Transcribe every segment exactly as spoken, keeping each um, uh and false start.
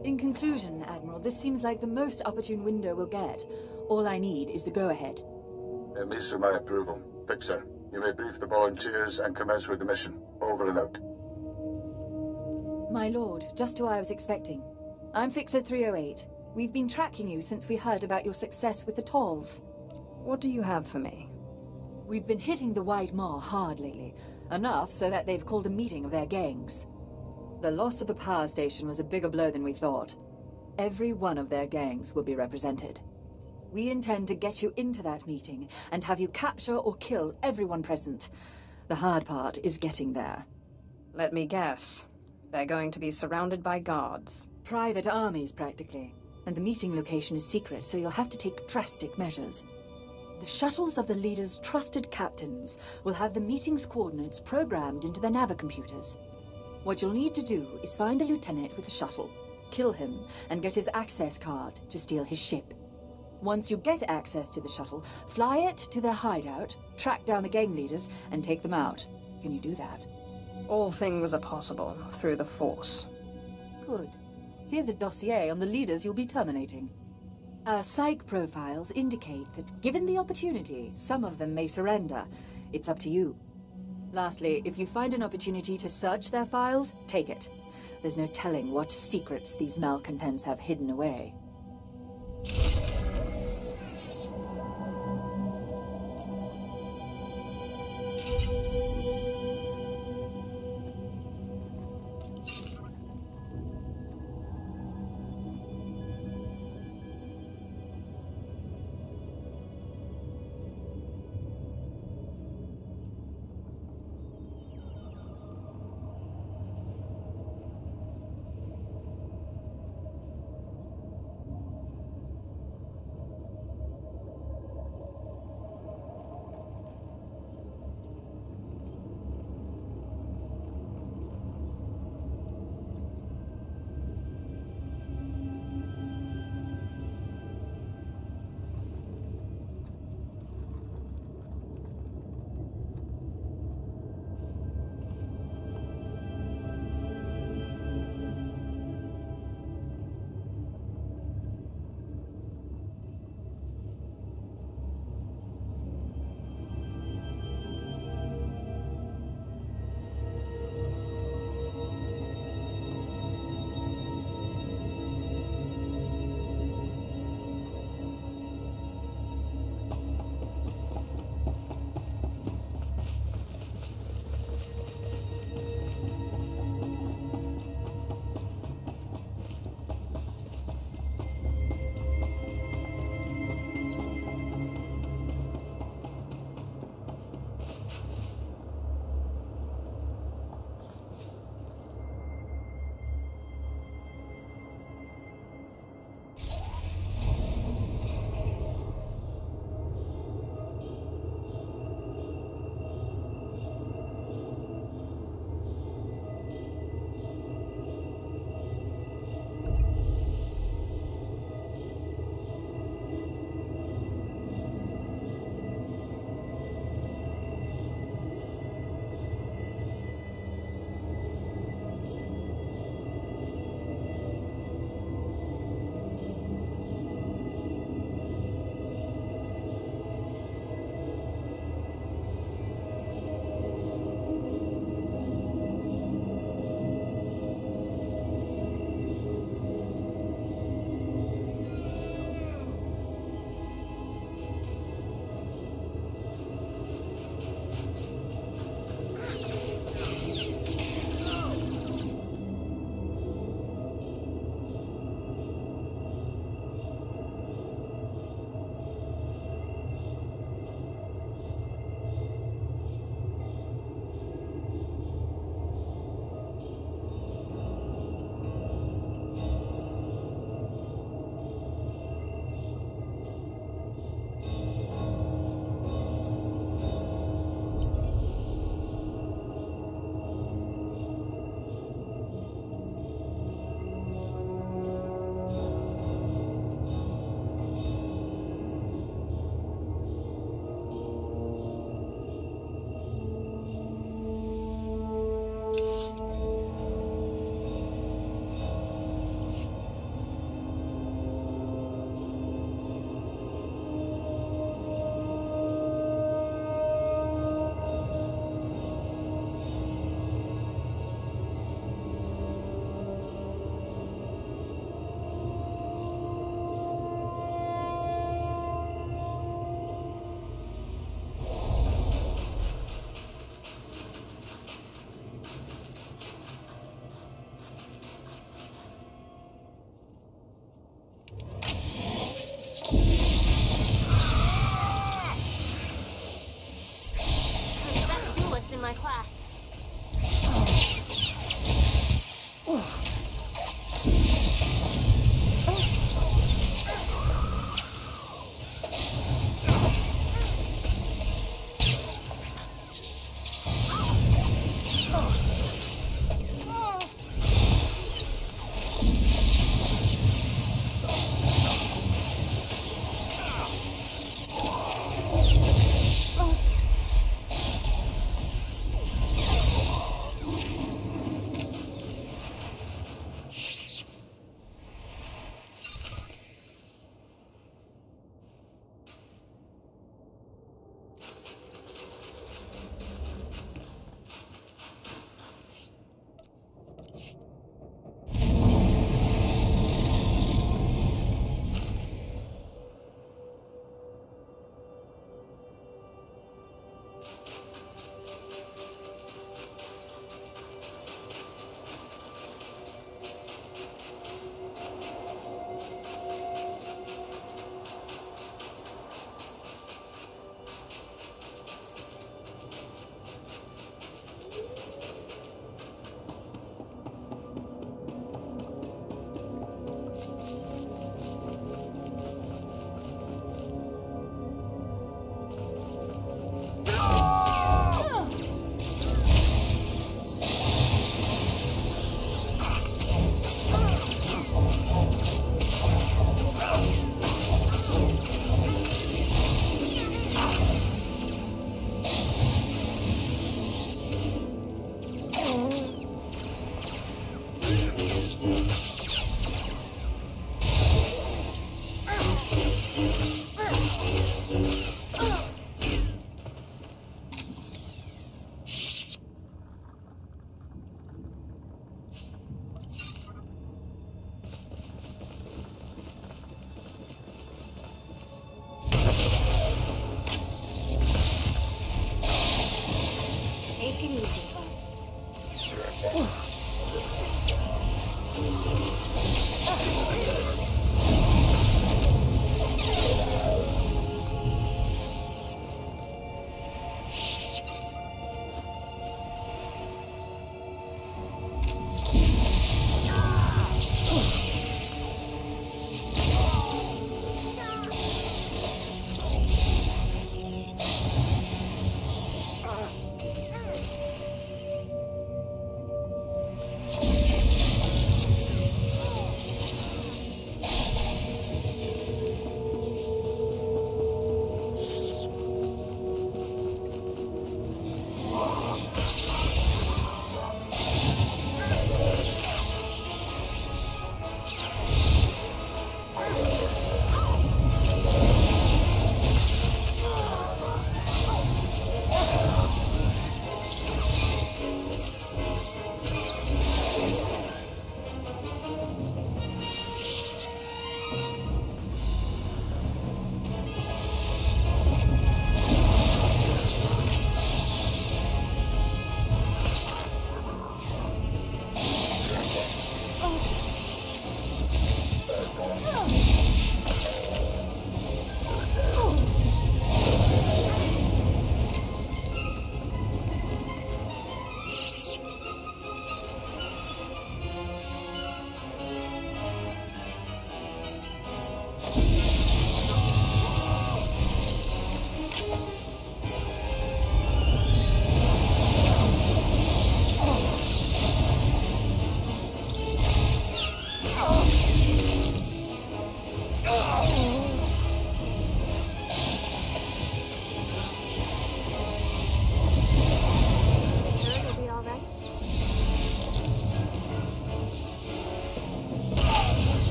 In conclusion, Admiral, this seems like the most opportune window we'll get. All I need is the go-ahead. It meets with my approval. Fixer, you may brief the volunteers and commence with the mission. Over and out. My lord, just who I was expecting. I'm Fixer three oh eight. We've been tracking you since we heard about your success with the Talls. What do you have for me? We've been hitting the White Maw hard lately. Enough so that they've called a meeting of their gangs. The loss of the power station was a bigger blow than we thought. Every one of their gangs will be represented. We intend to get you into that meeting and have you capture or kill everyone present. The hard part is getting there. Let me guess. They're going to be surrounded by guards. Private armies, practically. And the meeting location is secret, so you'll have to take drastic measures. The shuttles of the leaders' trusted captains will have the meeting's coordinates programmed into their navicomputers. What you'll need to do is find a lieutenant with a shuttle, kill him, and get his access card to steal his ship. Once you get access to the shuttle, fly it to their hideout, track down the gang leaders, and take them out. Can you do that? All things are possible through the Force. Good. Here's a dossier on the leaders you'll be terminating. Our psych profiles indicate that given the opportunity, some of them may surrender. It's up to you. Lastly, if you find an opportunity to search their files, take it. There's no telling what secrets these malcontents have hidden away.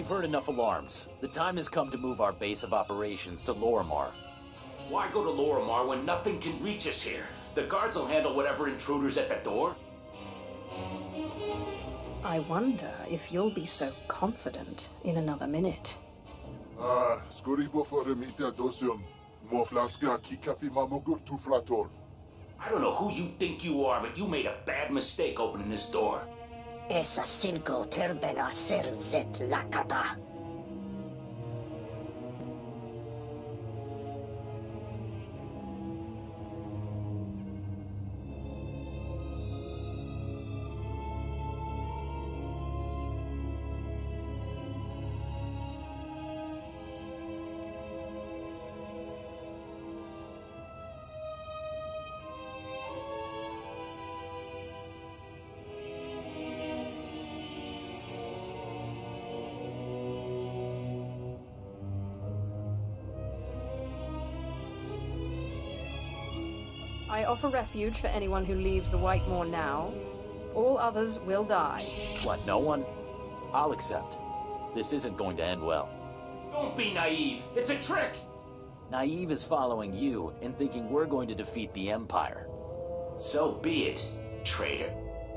We've heard enough alarms. The time has come to move our base of operations to Lorimar. Why go to Lorimar when nothing can reach us here? The guards will handle whatever intruder's at the door. I wonder if you'll be so confident in another minute. Ah, skoribo for emita dosium. Moflaska ki kafi mamogur tu flator. I don't know who you think you are, but you made a bad mistake opening this door. Esa silgo terbela ser zet lakada. I offer refuge for anyone who leaves the White Maw now. All others will die. What, no one? I'll accept. This isn't going to end well. Don't be naive. It's a trick. Naive is following you and thinking we're going to defeat the Empire. So be it, traitor.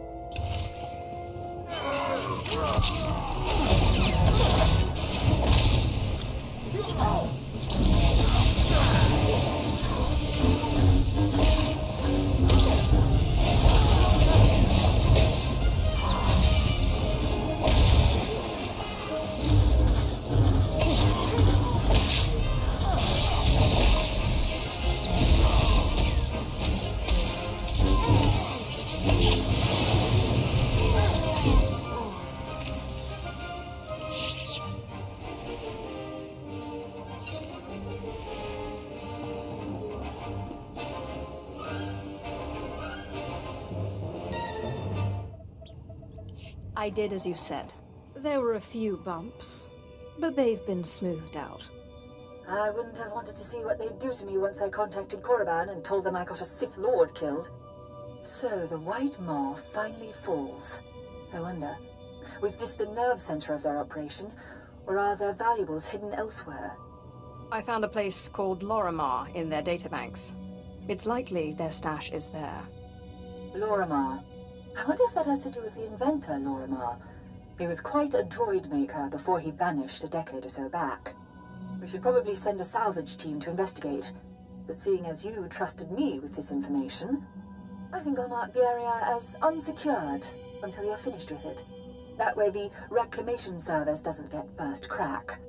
I did as you said. There were a few bumps, but they've been smoothed out. I wouldn't have wanted to see what they'd do to me once I contacted Korriban and told them I got a Sith Lord killed. So the White Maw finally falls. I wonder, was this the nerve center of their operation, or are their valuables hidden elsewhere? I found a place called Lorimar in their databanks. It's likely their stash is there. Lorimar. I wonder if that has to do with the inventor, Lorimar. He was quite a droid maker before he vanished a decade or so back. We should probably send a salvage team to investigate. But seeing as you trusted me with this information, I think I'll mark the area as unsecured until you're finished with it. That way the reclamation service doesn't get first crack.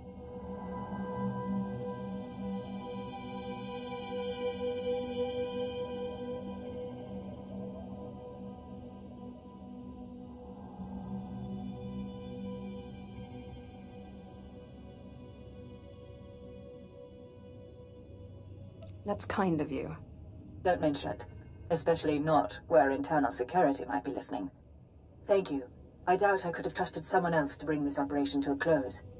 That's kind of you. Don't mention it. Especially not where internal security might be listening. Thank you. I doubt I could have trusted someone else to bring this operation to a close.